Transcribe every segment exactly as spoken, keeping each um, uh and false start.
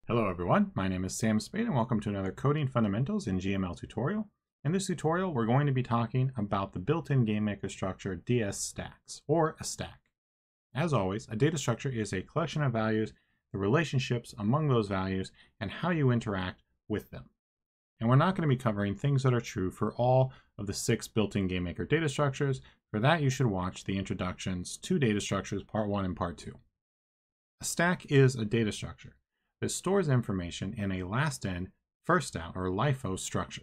Hello everyone, my name is Sam Spade and welcome to another Coding Fundamentals in G M L tutorial. In this tutorial, we're going to be talking about the built-in GameMaker structure D S stacks, or a stack. As always, a data structure is a collection of values, the relationships among those values, and how you interact with them. And we're not going to be covering things that are true for all of the six built-in GameMaker data structures. For that, you should watch the introductions to data structures, part one and part two. A stack is a data structure that stores information in a last in, first out, or LIFO structure.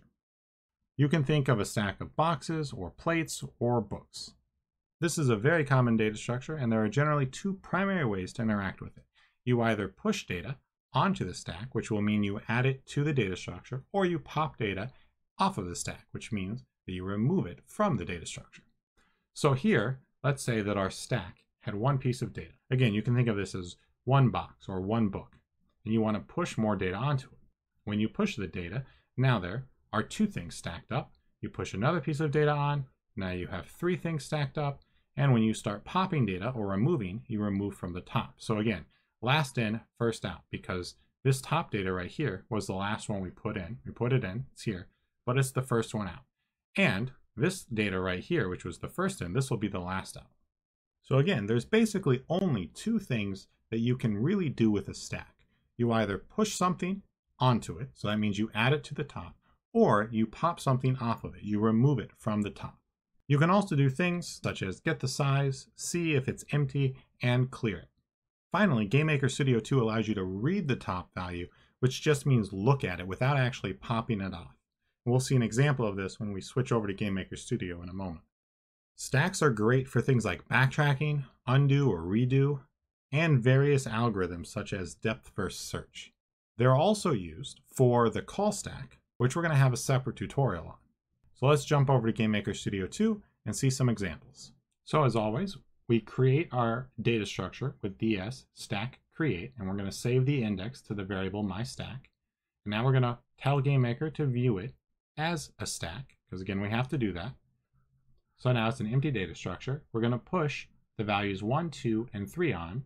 You can think of a stack of boxes or plates or books. This is a very common data structure, and there are generally two primary ways to interact with it. You either push data onto the stack, which will mean you add it to the data structure, or you pop data off of the stack, which means that you remove it from the data structure. So here, let's say that our stack had one piece of data. Again, you can think of this as one box or one book, and you want to push more data onto it. When you push the data, now there are two things stacked up. You push another piece of data on, now you have three things stacked up, and when you start popping data or removing, you remove from the top. So again, last in, first out, because this top data right here was the last one we put in. We put it in, it's here, but it's the first one out. And this data right here, which was the first in, this will be the last out. So again, there's basically only two things that you can really do with a stack. You either push something onto it, so that means you add it to the top, or you pop something off of it, you remove it from the top. You can also do things such as get the size, see if it's empty, and clear it. Finally, GameMaker Studio two allows you to read the top value, which just means look at it without actually popping it off. We'll see an example of this when we switch over to GameMaker Studio in a moment. Stacks are great for things like backtracking, undo or redo, and various algorithms such as depth-first search. They're also used for the call stack, which we're going to have a separate tutorial on. So let's jump over to GameMaker Studio two and see some examples. So as always, we create our data structure with ds stack create, and we're going to save the index to the variable myStack. And now we're going to tell GameMaker to view it as a stack, because again, we have to do that. So now it's an empty data structure. We're going to push the values one, two, and three on.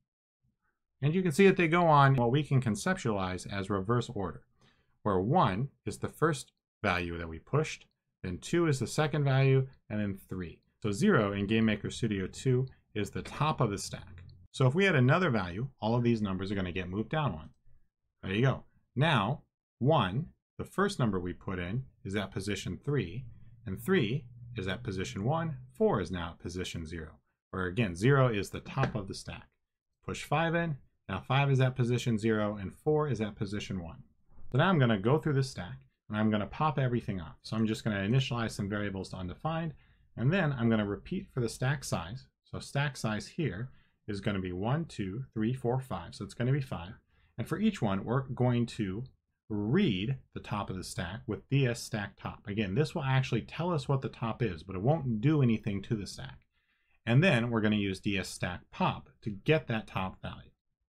And you can see that they go on what we can conceptualize as reverse order, where one is the first value that we pushed, then two is the second value, and then three. So zero in GameMaker Studio two is the top of the stack. So if we had another value, all of these numbers are going to get moved down one. There you go. Now, one, the first number we put in, is at position three, and three is at position one, four is now at position zero, where again, zero is the top of the stack. Push five in. Now five is at position zero and four is at position one. So now I'm going to go through this stack and I'm going to pop everything off. So I'm just going to initialize some variables to undefined, and then I'm going to repeat for the stack size. So stack size here is going to be one, two, three, four, five. So it's going to be five. And for each one, we're going to read the top of the stack with ds stack top. Again, this will actually tell us what the top is, but it won't do anything to the stack. And then we're going to use ds stack pop to get that top value.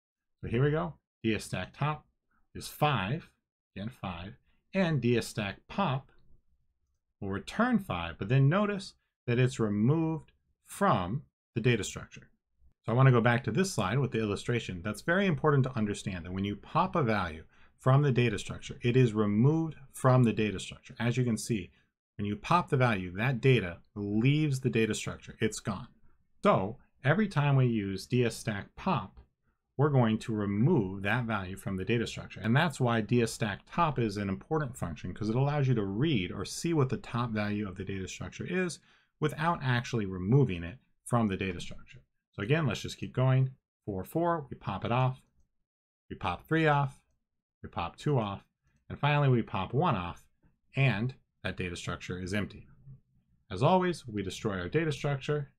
So here we go, ds stack top is five, again five, and ds stack pop will return five, but then notice that it's removed from the data structure. So I want to go back to this slide with the illustration. That's very important to understand that when you pop a value from the data structure, it is removed from the data structure. As you can see, when you pop the value, that data leaves the data structure, it's gone. So every time we use ds stack pop, we're going to remove that value from the data structure. And that's why ds stack top is an important function, because it allows you to read or see what the top value of the data structure is without actually removing it from the data structure. So again, let's just keep going. four, four, we pop it off. We pop three off. We pop two off. And finally, we pop one off. And that data structure is empty. As always, we destroy our data structure.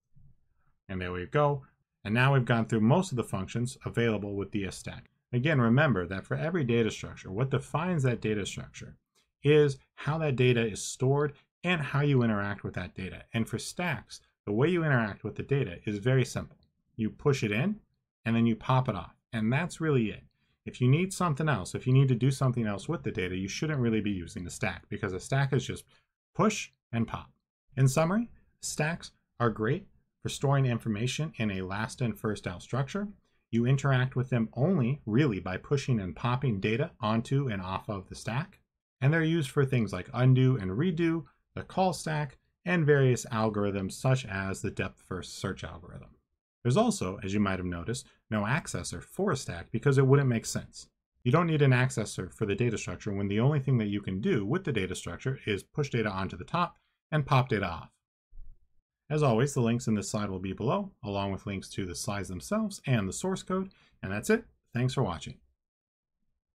And there we go. And now we've gone through most of the functions available with ds stack. Again, remember that for every data structure, what defines that data structure is how that data is stored and how you interact with that data. And for stacks, the way you interact with the data is very simple. You push it in and then you pop it off. And that's really it. If you need something else, if you need to do something else with the data, you shouldn't really be using a stack, because a stack is just push and pop. In summary, stacks are great for storing information in a last in, first out structure. You interact with them only really by pushing and popping data onto and off of the stack. And they're used for things like undo and redo, the call stack, and various algorithms such as the depth-first search algorithm. There's also, as you might have noticed, no accessor for a stack because it wouldn't make sense. You don't need an accessor for the data structure when the only thing that you can do with the data structure is push data onto the top and pop data off. As always, the links in this slide will be below, along with links to the slides themselves and the source code. And that's it. Thanks for watching.